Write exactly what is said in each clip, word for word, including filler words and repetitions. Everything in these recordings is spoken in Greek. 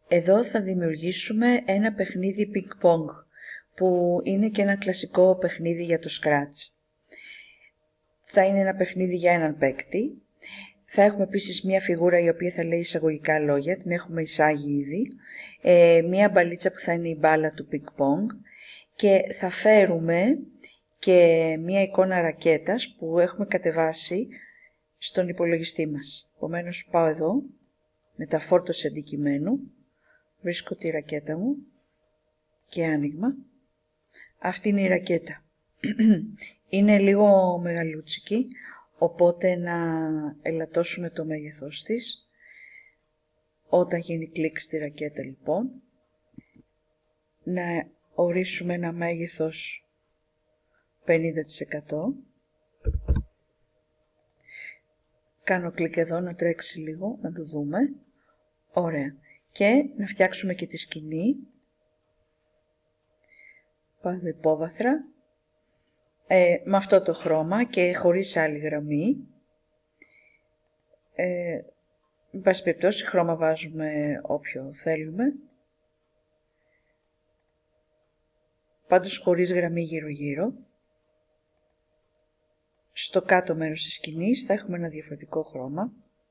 Εδώ θα δημιουργήσουμε ένα παιχνίδι ping-pong, που είναι και ένα κλασικό παιχνίδι για το Scratch. Θα είναι ένα παιχνίδι για έναν παίκτη. Θα έχουμε επίσης μία φιγούρα η οποία θα λέει εισαγωγικά λόγια, την έχουμε εισάγει ήδη. Ε, μία μπαλίτσα που θα είναι η μπάλα του ping-pong. Και θα φέρουμε και μία εικόνα ρακέτας που έχουμε κατεβάσει στον υπολογιστή μας. Επομένως πάω εδώ, μεταφόρτωση αντικειμένου, βρίσκω τη ρακέτα μου και άνοιγμα. Αυτή είναι η ρακέτα. Είναι λίγο μεγαλούτσικη, οπότε να ελαττώσουμε το μέγεθός της. Όταν γίνει κλικ στη ρακέτα λοιπόν, να ορίσουμε ένα μέγεθος πενήντα τοις εκατό. Κάνω κλικ εδώ να τρέξει λίγο, να το δούμε. Ωραία. Και να φτιάξουμε και τη σκηνή. Πάω υπόβαθρα. Ε, με αυτό το χρώμα και χωρίς άλλη γραμμή. Ε, με πάση περιπτώσει χρώμα βάζουμε όποιο θέλουμε. Πάντως χωρίς γραμμή γύρω γύρω. Στο κάτω μέρος της σκηνής θα έχουμε ένα διαφορετικό χρώμα.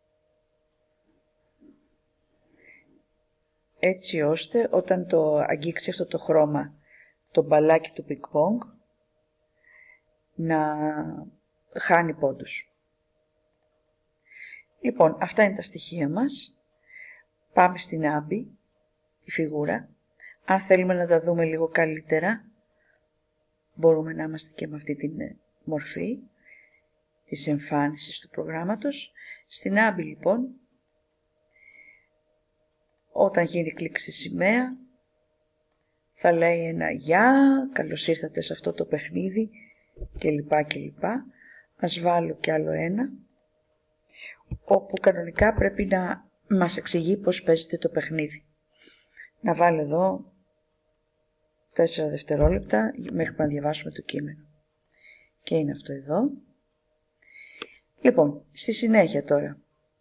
Έτσι ώστε όταν το αγγίξει αυτό το χρώμα το μπαλάκι του ping-pong να χάνει πόντους. Λοιπόν, αυτά είναι τα στοιχεία μας. Πάμε στην άμπη, τη φιγούρα. Αν θέλουμε να τα δούμε λίγο καλύτερα, μπορούμε να είμαστε και με αυτή την μορφή της εμφάνισης του προγράμματος. Στην άμπη λοιπόν, όταν γίνει κλικ στη σημαία, θα λέει ένα «Γεια, καλώς ήρθατε σε αυτό το παιχνίδι» κλπ. κλπ. Ας βάλω κι άλλο ένα, όπου κανονικά πρέπει να μας εξηγεί πώς παίζεται το παιχνίδι. Να βάλω εδώ τέσσερα δευτερόλεπτα μέχρι που να διαβάσουμε το κείμενο. Και είναι αυτό εδώ. Λοιπόν, στη συνέχεια τώρα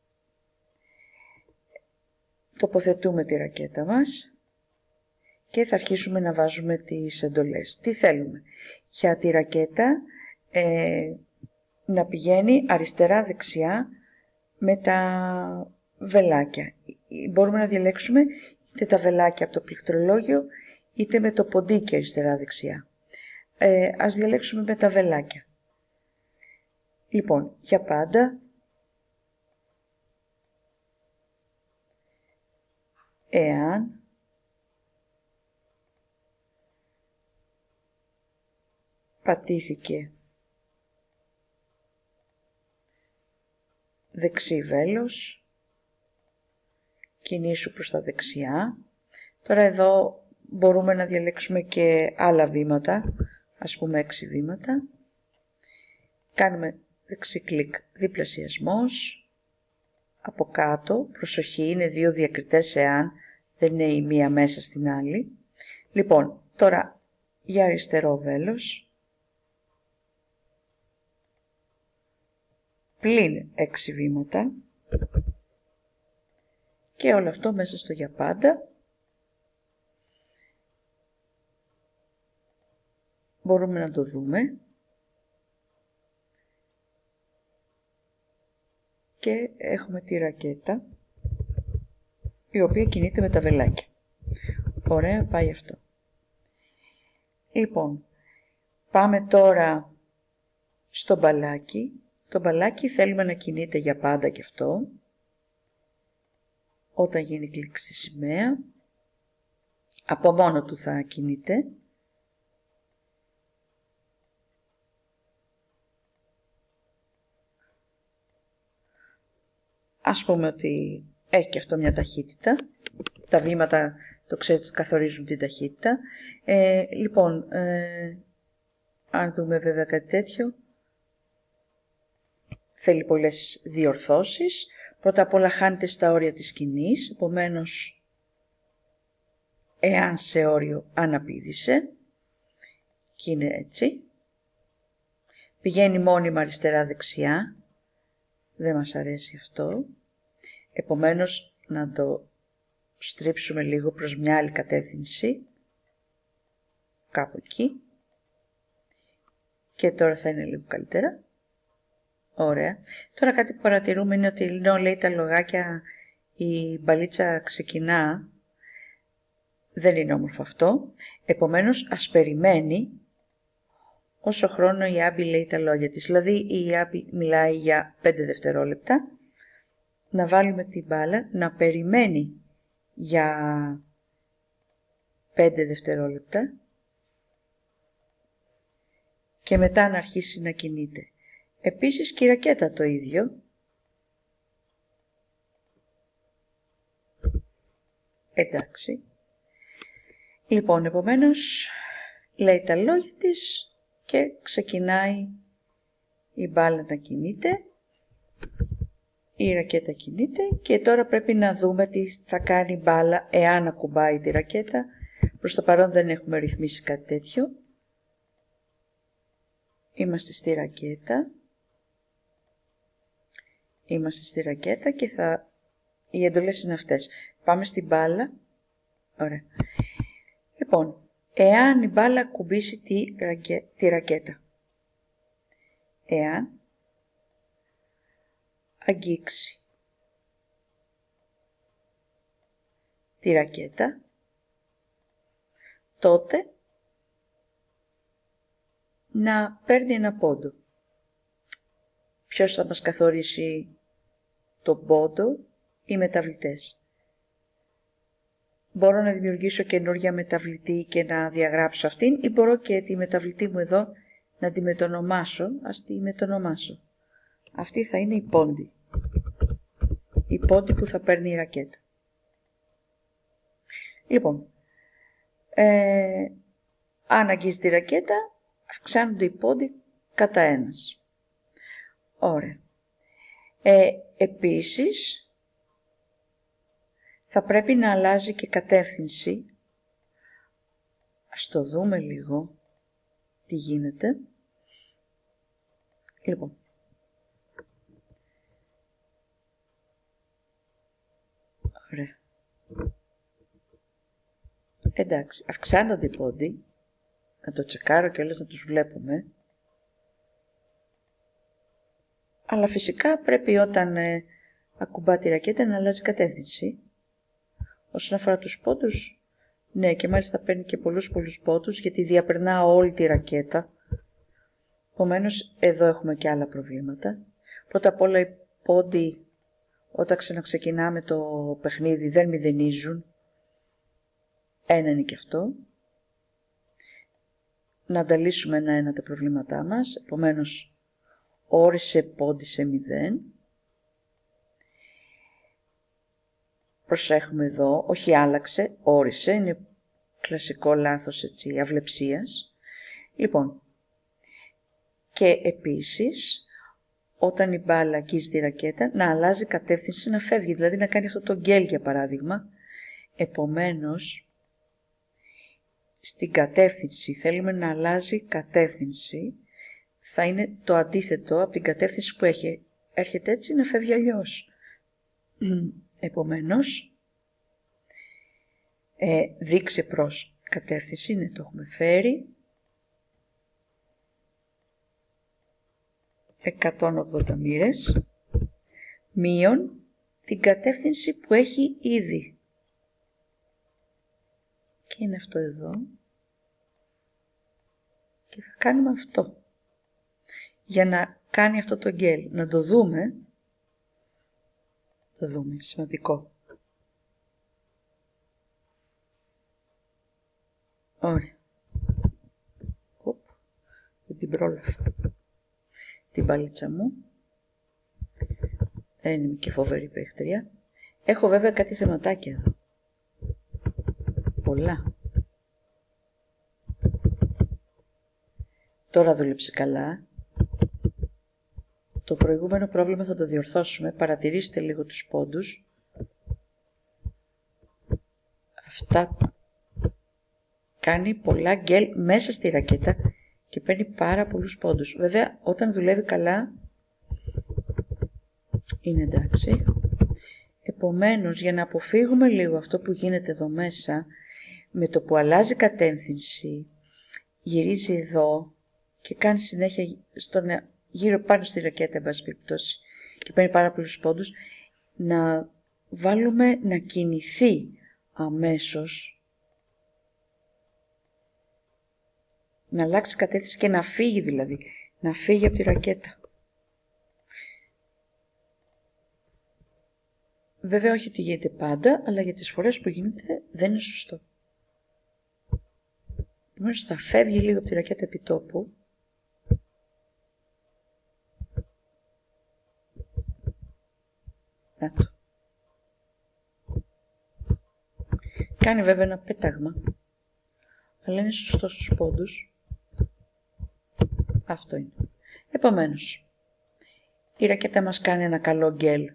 τοποθετούμε τη ρακέτα μας και θα αρχίσουμε να βάζουμε τις εντολές. Τι θέλουμε? Για τη ρακέτα ε, να πηγαίνει αριστερά-δεξιά με τα βελάκια. Μπορούμε να διαλέξουμε είτε τα βελάκια από το πληκτρολόγιο είτε με το ποντίκι αριστερά-δεξιά. Ε, ας διαλέξουμε με τα βελάκια. Λοιπόν, για πάντα, εάν πατήθηκε δεξί βέλος, κινήσου προς τα δεξιά. Τώρα εδώ μπορούμε να διαλέξουμε και άλλα βήματα, ας πούμε έξι βήματα. Κάνουμε δεξί κλικ, διπλασιασμός. Από κάτω, προσοχή, είναι δύο διακριτές εάν, δεν είναι η μία μέσα στην άλλη. Λοιπόν, τώρα για αριστερό βέλος, πλην έξι βήματα και όλο αυτό μέσα στο για πάντα. Μπορούμε να το δούμε και έχουμε τη ρακέτα η οποία κινείται με τα βελάκια. Ωραία, πάει αυτό. Λοιπόν, πάμε τώρα στο μπαλάκι. Το μπαλάκι θέλουμε να κινείται για πάντα και αυτό. Όταν γίνει κλικ στη σημαία, από μόνο του θα κινείται. Ας πούμε ότι έχει και αυτό μια ταχύτητα. Τα βήματα, το ξέρετε, καθορίζουν την ταχύτητα. Ε, λοιπόν, ε, αν δούμε βέβαια κάτι τέτοιο, θέλει πολλές διορθώσεις. Πρώτα απ' όλα χάνεται στα όρια της σκηνής, επομένως, εάν σε όριο αναπήδησε, και είναι έτσι, πηγαίνει μόνιμα αριστερά-δεξιά, δεν μας αρέσει αυτό, επομένως να το στρίψουμε λίγο προς μια άλλη κατεύθυνση, κάπου εκεί, και τώρα θα είναι λίγο καλύτερα. Ωραία. Τώρα κάτι που παρατηρούμε είναι ότι ενώ λέει τα λογάκια η μπαλίτσα ξεκινά, δεν είναι όμορφο αυτό, επομένως ας περιμένει όσο χρόνο η Άμπη λέει τα λόγια της. Δηλαδή η Άμπη μιλάει για πέντε δευτερόλεπτα, να βάλουμε την μπάλα να περιμένει για πέντε δευτερόλεπτα και μετά να αρχίσει να κινείται. Επίσης και η ρακέτα το ίδιο. Εντάξει. Λοιπόν, επομένως λέει τα λόγια της και ξεκινάει η μπάλα να κινείται. Η ρακέτα κινείται και τώρα πρέπει να δούμε τι θα κάνει η μπάλα εάν ακουμπάει τη ρακέτα. Προς το παρόν δεν έχουμε ρυθμίσει κάτι τέτοιο. Είμαστε στη ρακέτα. Είμαστε στη ρακέτα και θα... οι εντολές είναι αυτές. Πάμε στην μπάλα. Ωραία. Λοιπόν, εάν η μπάλα ακουμπήσει τη, ρακέ... τη ρακέτα. Εάν αγγίξει τη ρακέτα, τότε να παίρνει ένα πόντο. Ποιος θα μας καθορίσει τον πόντο? Οι μεταβλητές. Μπορώ να δημιουργήσω καινούργια μεταβλητή και να διαγράψω αυτήν ή μπορώ και τη μεταβλητή μου εδώ να τη μετονομάσω. Ας τη μετονομάσω. Αυτή θα είναι η πόντη. Η πόντη που θα παίρνει η ρακέτα. Λοιπόν, ε, αν αγγίζει τη ρακέτα, αυξάνονται οι πόντοι κατά ένας. Ωραία. Ε, επίσης, θα πρέπει να αλλάζει και κατεύθυνση. Ας το δούμε λίγο τι γίνεται. Λοιπόν, ωραία. Εντάξει, αυξάνονται οι πόντοι. Να το τσεκάρω και όλες να τους βλέπουμε. Αλλά φυσικά πρέπει όταν ε, ακουμπά τη ρακέτα να αλλάζει κατεύθυνση. Όσον αφορά τους πόντους, ναι, και μάλιστα παίρνει και πολλούς πολλούς πόντους γιατί διαπερνά όλη τη ρακέτα. Επομένως, εδώ έχουμε και άλλα προβλήματα. Πρώτα απ' όλα οι πόντοι όταν ξαναξεκινάμε το παιχνίδι δεν μηδενίζουν. Ένα είναι και αυτό. Να ανταλύσουμε ένα-ένα τα προβλήματά μας. Επομένως, όρισε πόντι σε μηδέν. Προσέχουμε εδώ, όχι άλλαξε, όρισε, είναι κλασικό λάθος έτσι, αυλεψίας. Λοιπόν, και επίσης, όταν η μπάλα αγγίζει τη ρακέτα, να αλλάζει κατεύθυνση, να φεύγει, δηλαδή να κάνει αυτό το γκέλ για παράδειγμα. Επομένως, στην κατεύθυνση, θέλουμε να αλλάζει κατεύθυνση, θα είναι το αντίθετο από την κατεύθυνση που έχει. Έρχεται έτσι να φεύγει αλλιώς. Επομένως, ε, δείξε προς κατεύθυνση, ναι, το έχουμε φέρει. εκατόν ογδόντα μοίρες, μείον την κατεύθυνση που έχει ήδη. Και είναι αυτό εδώ. Και θα κάνουμε αυτό. Για να κάνει αυτό το γκέλ. Να το δούμε. Το δούμε, σημαντικό. Ωραία. Οπ, δεν την πρόλαβα. Την μπαλίτσα μου. Δεν είμαι και φοβερή παίχτρια. Έχω βέβαια κάτι θεματάκια εδώ. Πολλά. Τώρα δούλεψε καλά. Το προηγούμενο πρόβλημα θα το διορθώσουμε. Παρατηρήστε λίγο τους πόντους. Αυτά κάνει πολλά γκέλ μέσα στη ρακέτα και παίρνει πάρα πολλούς πόντους. Βέβαια, όταν δουλεύει καλά, είναι εντάξει. Επομένως, για να αποφύγουμε λίγο αυτό που γίνεται εδώ μέσα, με το που αλλάζει κατεύθυνση, γυρίζει εδώ και κάνει συνέχεια στον, γύρω πάνω στη ρακέτα, εν πάση περιπτώσει, και παίρνει πάρα πολλούς πόντους, να βάλουμε να κινηθεί αμέσως, να αλλάξει κατεύθυνση και να φύγει δηλαδή, να φύγει από τη ρακέτα. Βέβαια όχι ότι γίνεται πάντα, αλλά για τις φορές που γίνεται δεν είναι σωστό. Επομένως θα φεύγει λίγο από τη ρακέτα επιτόπου. Να το. Κάνει βέβαια ένα πέταγμα, αλλά είναι σωστό στους πόντους. Αυτό είναι. Επομένως, η ρακέτα μας κάνει ένα καλό γκέλ.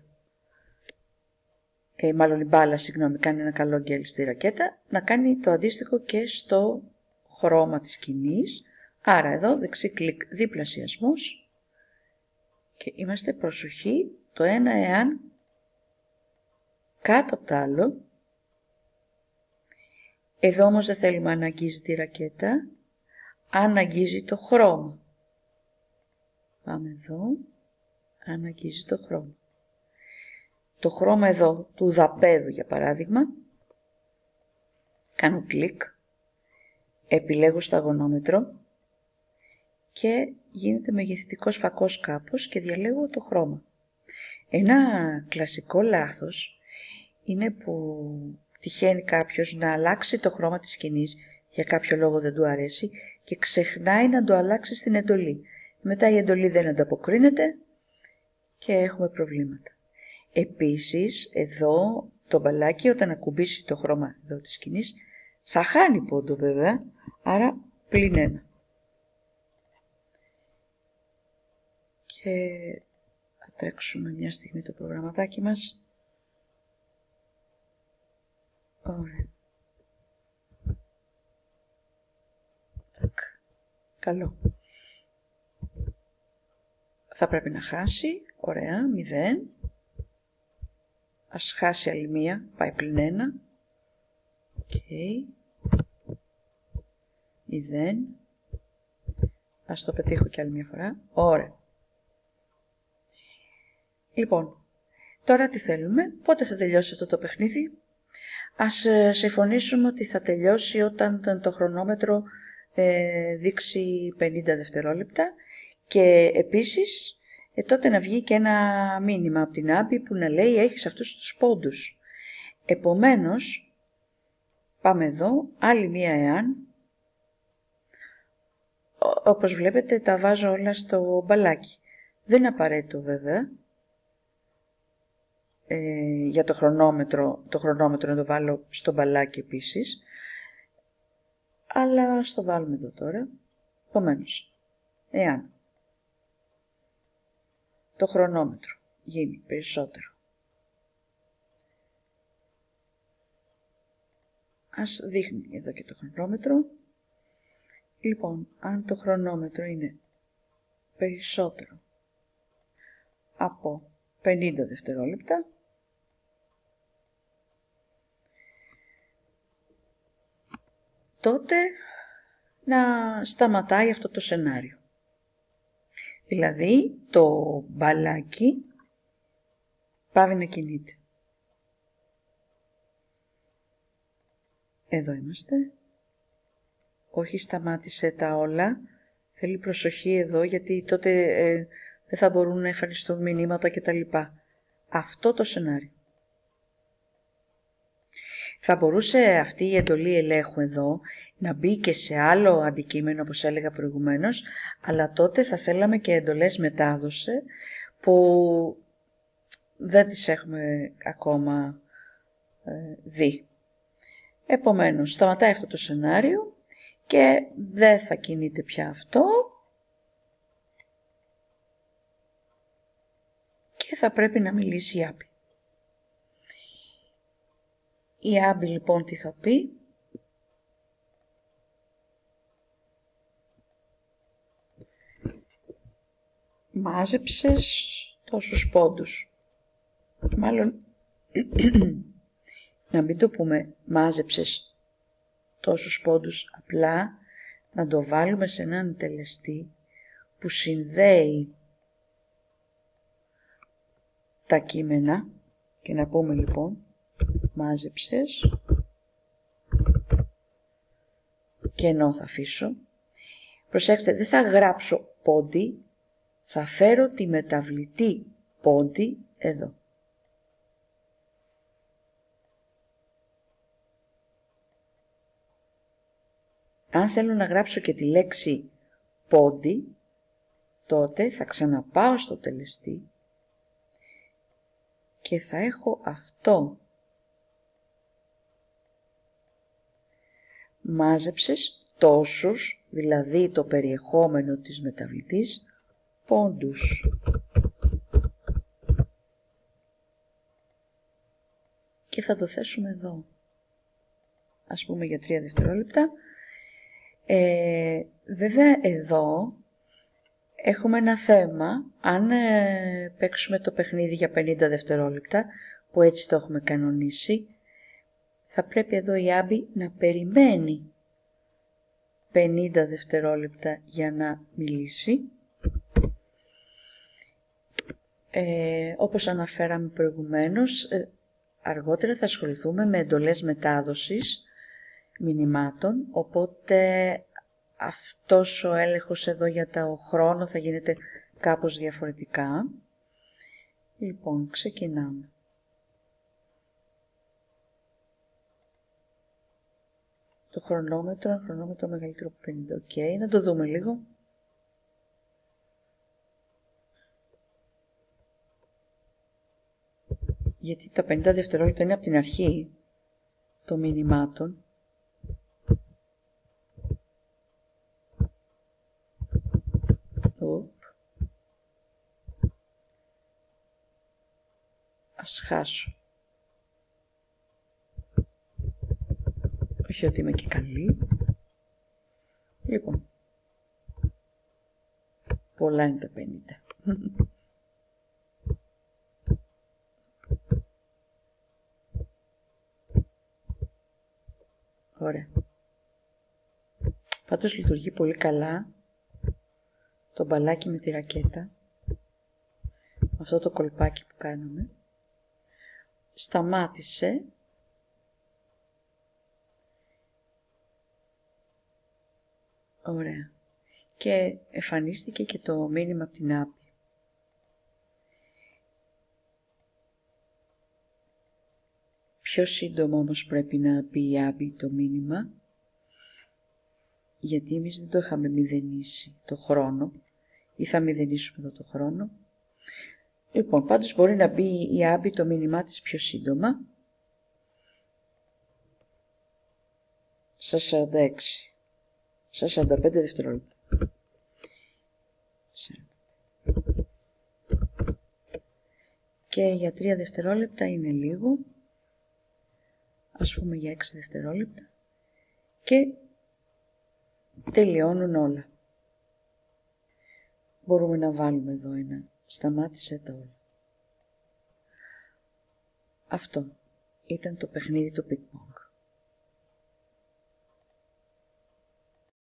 Ε, μάλλον η μπάλα, συγγνώμη, κάνει ένα καλό γκέλ στη ρακέτα, να κάνει το αντίστοιχο και στο χρώμα της σκηνής. Άρα εδώ δεξί κλικ διπλασιασμός και είμαστε προσοχή το ένα εάν κάτω από το άλλο. Εδώ όμως δεν θέλουμε αν αγγίζει τη ρακέτα, αν αγγίζει το χρώμα. Πάμε εδώ, αν αγγίζει το χρώμα. Το χρώμα εδώ του δαπέδου για παράδειγμα, κάνω κλικ, επιλέγω σταγονόμετρο και γίνεται μεγεθυντικός φακός κάπως και διαλέγω το χρώμα. Ένα κλασικό λάθος είναι που τυχαίνει κάποιος να αλλάξει το χρώμα της σκηνής, για κάποιο λόγο δεν του αρέσει και ξεχνάει να το αλλάξει στην εντολή. Μετά η εντολή δεν ανταποκρίνεται και έχουμε προβλήματα. Επίσης, εδώ το μπαλάκι όταν ακουμπήσει το χρώμα εδώ της σκηνής θα χάνει πόντο βέβαια, άρα πλην ένα. Και θα τρέξουμε μια στιγμή το προγραμματάκι μας. Ωραία. Τακ. Καλό. Θα πρέπει να χάσει. Ωραία. Μηδέν. Ας χάσει άλλη μία. Πάει πλην ένα. Οκ. Okay. Μηδέν. Ας το πετύχω κι άλλη μία φορά. Ωραία. Λοιπόν, τώρα τι θέλουμε. Πότε θα τελειώσει αυτό το παιχνίδι. Ας συμφωνήσουμε ότι θα τελειώσει όταν το χρονόμετρο ε, δείξει πενήντα δευτερόλεπτα και επίσης ε, τότε να βγει και ένα μήνυμα από την Άμπη που να λέει έχεις αυτούς τους πόντους. Επομένως, πάμε εδώ, άλλη μία εάν, όπως βλέπετε τα βάζω όλα στο μπαλάκι. Δεν είναι απαραίτητο βέβαια. Ε, για το χρονόμετρο, το χρονόμετρο να το βάλω στο μπαλάκι επίσης, αλλά ας το βάλουμε εδώ τώρα. Επομένως, εάν το χρονόμετρο γίνει περισσότερο, ας δείχνει εδώ και το χρονόμετρο. Λοιπόν, αν το χρονόμετρο είναι περισσότερο από πενήντα δευτερόλεπτα, τότε να σταματάει αυτό το σενάριο. Δηλαδή, το μπαλάκι πάβει να κινείται. Εδώ είμαστε. Όχι σταμάτησε τα όλα. Θέλει προσοχή εδώ, γιατί τότε ε, δεν θα μπορούν να εμφανιστούν μηνύματα κτλ. Αυτό το σενάριο. Θα μπορούσε αυτή η εντολή ελέγχου εδώ να μπει και σε άλλο αντικείμενο, όπως έλεγα προηγουμένως, αλλά τότε θα θέλαμε και εντολές μετάδοση που δεν τις έχουμε ακόμα ε, δει. Επομένως, σταματάει αυτό το σενάριο και δεν θα κινείται πια αυτό και θα πρέπει να μιλήσει η Άμπη. Η Άμπη λοιπόν τι θα πει? Μάζεψες τόσους πόντους. Μάλλον να μην το πούμε μάζεψες τόσους πόντους, απλά να το βάλουμε σε έναν τελεστή που συνδέει τα κείμενα και να πούμε λοιπόν μάζεψες και ενώ θα αφήσω. Προσέξτε, δεν θα γράψω πόντι, θα φέρω τη μεταβλητή πόντι εδώ. Αν θέλω να γράψω και τη λέξη πόντι, τότε θα ξαναπάω στο τελεστή και θα έχω αυτό. Μάζεψες τόσους, δηλαδή το περιεχόμενο της μεταβλητής, πόντους. Και θα το θέσουμε εδώ. Ας πούμε για τρία δευτερόλεπτα. Ε, βέβαια εδώ έχουμε ένα θέμα. Αν ε, παίξουμε το παιχνίδι για πενήντα δευτερόλεπτα, που έτσι το έχουμε κανονίσει, θα πρέπει εδώ η Άμπη να περιμένει πενήντα δευτερόλεπτα για να μιλήσει. Ε, όπως αναφέραμε προηγουμένως, ε, αργότερα θα ασχοληθούμε με εντολές μετάδοσης μηνυμάτων, οπότε αυτός ο έλεγχος εδώ για το χρόνο θα γίνεται κάπως διαφορετικά. Λοιπόν, ξεκινάμε. Το χρονόμετρο, χρονόμετρο μεγαλύτερο από πενήντα. Οκ, okay, να το δούμε λίγο. Γιατί τα πενήντα δευτερόλεπτα είναι από την αρχή των μηνυμάτων. Οπ. Ας χάσω. Όχι ότι είμαι και καλή. Λοιπόν. Πολλά είναι τα πενήντα. Ωραία. Πάντως λειτουργεί πολύ καλά το μπαλάκι με τη ρακέτα. Αυτό το κολπάκι που κάναμε. Σταμάτησε. Ωραία. Και εμφανίστηκε και το μήνυμα από την Άμπη. Πιο σύντομα όμως πρέπει να πει η Άμπη το μήνυμα, γιατί εμείς δεν το είχαμε μηδενίσει το χρόνο, ή θα μηδενίσουμε εδώ το χρόνο. Λοιπόν, πάντως μπορεί να μπει η Άμπη το μήνυμά της πιο σύντομα. Στα σαράντα έξι. Στα σαράντα πέντε δευτερόλεπτα. Και για τρία δευτερόλεπτα είναι λίγο. Ας πούμε για έξι δευτερόλεπτα. Και τελειώνουν όλα. Μπορούμε να βάλουμε εδώ ένα σταμάτησε τα όλα. Αυτό ήταν το παιχνίδι του πινκ πονγκ.